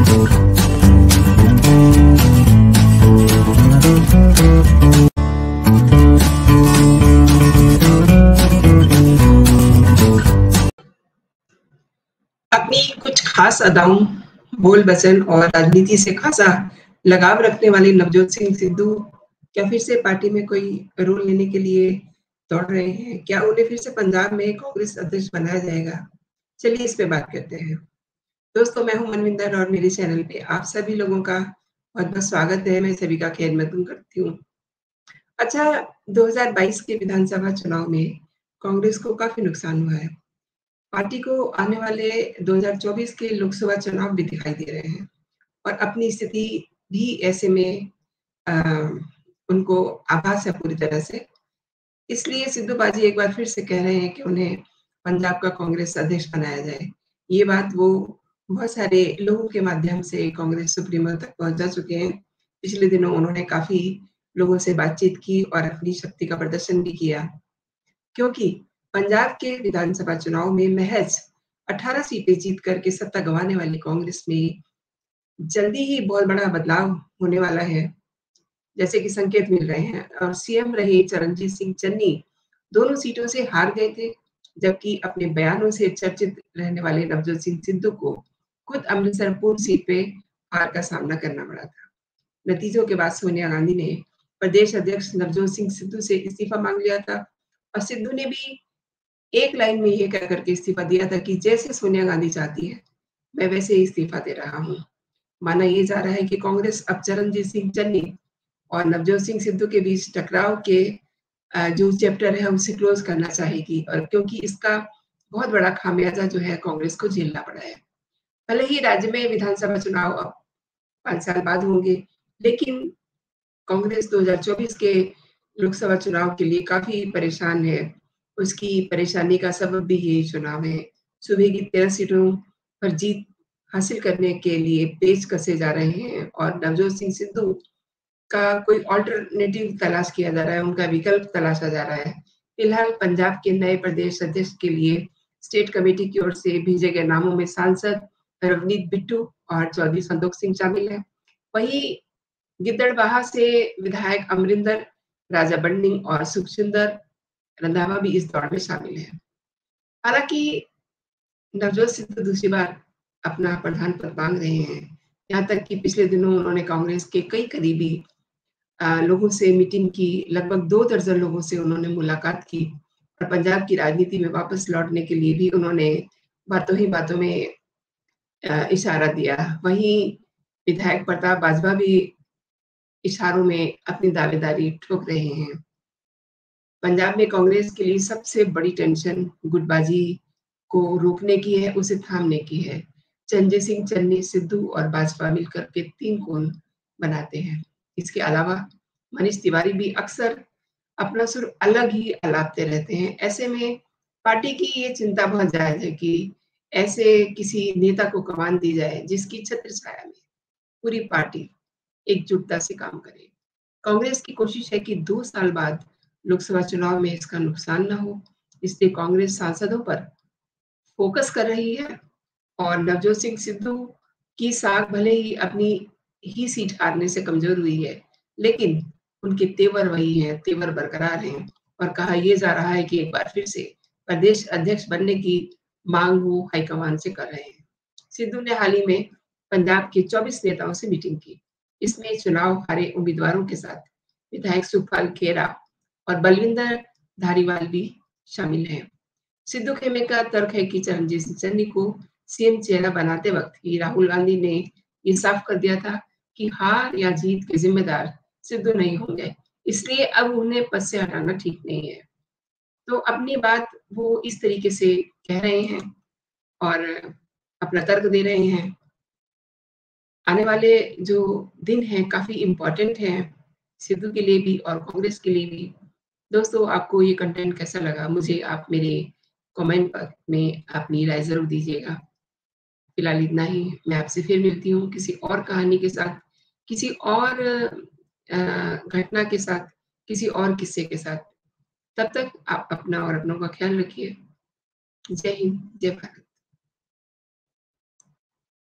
अपनी कुछ खास अदाओं, बोल वचन और राजनीति से खासा लगाव रखने वाले नवजोत सिंह सिद्धू क्या फिर से पार्टी में कोई रोल लेने के लिए दौड़ रहे हैं? क्या उन्हें फिर से पंजाब में कांग्रेस अध्यक्ष बनाया जाएगा? चलिए इस पे बात करते हैं। दोस्तों, मैं हूं मनविंदर और मेरे चैनल पे आप सभी लोगों का बहुत-बहुत स्वागत है। मैं सभी का खैर मकदूम करती हूँ। अच्छा, 2022 के विधानसभा चुनाव में कांग्रेस को काफ़ी नुकसान हुआ है। पार्टी को आने वाले 2024 के लोकसभा चुनाव भी दिखाई दे रहे हैं और अपनी स्थिति भी ऐसे में अ, उनको आभास है पूरी तरह से। इसलिए सिद्धू बाजी एक बार फिर से कह रहे हैं कि उन्हें पंजाब का कांग्रेस अध्यक्ष बनाया जाए। ये बात वो बहुत सारे लोगों के माध्यम से कांग्रेस सुप्रीमो तक पहुँचा चुके हैं। पिछले दिनों उन्होंने काफ़ी लोगों से बातचीत की और अपनी शक्ति का प्रदर्शन भी किया। क्योंकि पंजाब के विधानसभा चुनाव में महज 18 सीटें जीत कर के सत्ता गँवाने वाली कांग्रेस में जल्दी ही बहुत बड़ा बदलाव होने वाला है, जैसे कि संकेत मिल रहे हैं। और सीएम रहे चरणजीत सिंह चन्नी दोनों सीटों से हार गए थे, जबकि अपने बयानों से चर्चित रहने वाले नवजोत सिंह सिद्धू को खुद अमृतसर पूर्व सीट पे हार का सामना करना पड़ा था। नतीजों के बाद सोनिया गांधी ने प्रदेश अध्यक्ष नवजोत सिंह सिद्धू से इस्तीफा मांग लिया था और सिद्धू ने भी एक लाइन में ये कह करके इस्तीफा दिया था कि जैसे सोनिया गांधी चाहती है, मैं वैसे ही इस्तीफा दे रहा हूँ। माना ये जा रहा है कि कांग्रेस अब चरणजीत सिंह चन्नी और नवजोत सिंह सिद्धू के बीच टकराव के जो चैप्टर है उसे क्लोज करना चाहेगी, और क्योंकि इसका बहुत बड़ा खामियाजा जो है कांग्रेस को झेलना पड़ा है। भले ही राज्य में विधानसभा चुनाव अब 5 साल बाद होंगे, लेकिन कांग्रेस 2024 के लोकसभा चुनाव के लिए काफ़ी परेशान है। उसकी परेशानी का सबब भी यही चुनाव है। सूबे की 13 सीटों पर जीत हासिल करने के लिए पेच कसे जा रहे हैं और नवजोत सिंह सिद्धू का कोई अल्टरनेटिव तलाश किया जा रहा है, उनका विकल्प तलाशा जा रहा है। फिलहाल पंजाब के नए प्रदेश अध्यक्ष के लिए स्टेट कमेटी की ओर से भेजे गए नामों में सांसद रवनीत बिट्टू और चौधरी संतोख सिंह शामिल हैं। वहीं गिद्दड़बाहा से विधायक अमरिंदर राजा बंडिंग और सुखचिंदर रंधावा भी इस दौड़ में शामिल हैं। हालांकि नवजोत सिद्धू दूसरी बार अपना प्रधान पद मांग रहे हैं। यहाँ तक कि पिछले दिनों उन्होंने कांग्रेस के कई करीबी लोगों से मीटिंग की, लगभग 2 दर्जन लोगों से उन्होंने मुलाकात की और पंजाब की राजनीति में वापस लौटने के लिए भी उन्होंने बातों ही बातों में इशारा दिया। वहीं विधायक प्रताप बाजवा भी इशारों में अपनी दावेदारी ठोक रहे हैं। पंजाब में कांग्रेस के लिए सबसे बड़ी टेंशन गुटबाजी को रोकने की है, उसे थामने की है। चरणजीत सिंह चन्नी, सिद्धू और भाजपा मिलकर के 3 कोण बनाते हैं। इसके अलावा मनीष तिवारी भी अक्सर अपना सुर अलग ही अलापते रहते हैं। ऐसे में पार्टी की ये चिंता बहुत जायज है कि ऐसे किसी नेता को कमान दी जाए जिसकी छत्र छाया में पूरी पार्टी एकजुटता से काम करे। कांग्रेस की कोशिश है कि 2 साल बाद लोकसभा चुनाव में इसका नुकसान ना हो, इसलिए कांग्रेस सांसदों पर फोकस कर रही है और नवजोत सिंह सिद्धू की साख भले ही अपनी ही सीट हारने से कमजोर हुई है, लेकिन उनके तेवर वही हैं, तेवर बरकरार हैं और कहा यह जा रहा है कि एक बार फिर से प्रदेश अध्यक्ष बनने की मांग वो हाईकमान से कर रहे हैं। सिद्धू ने हाल ही में पंजाब के 24 नेताओं से मीटिंग की। इसमें चुनाव हारे उम्मीदवारों के साथ विधायक सुखपाल खेरा और बलविंदर धारीवाल भी शामिल हैं। सिद्धू खेमे का तर्क है कि चरणजीत सिंह चन्नी को सीएम चेहरा बनाते वक्त ही राहुल गांधी ने ये साफ कर दिया था कि हार या जीत के जिम्मेदार सिद्धू नहीं होंगे, इसलिए अब उन्हें पद से हटाना ठीक नहीं है। तो अपनी बात वो इस तरीके से कह रहे हैं और अपना तर्क दे रहे हैं। आने वाले जो दिन हैं काफ़ी इम्पोर्टेंट हैं सिद्धू के लिए भी और कांग्रेस के लिए भी। दोस्तों, आपको ये कंटेंट कैसा लगा? मुझे आप मेरे कमेंट में अपनी राय ज़रूर दीजिएगा। फिलहाल इतना ही। मैं आपसे फिर मिलती हूँ किसी और कहानी के साथ, किसी और घटना के साथ, किसी और किस्से के साथ। तब तक आप अपना और अपनों का ख्याल रखिए। जय हिंद, जय भारत।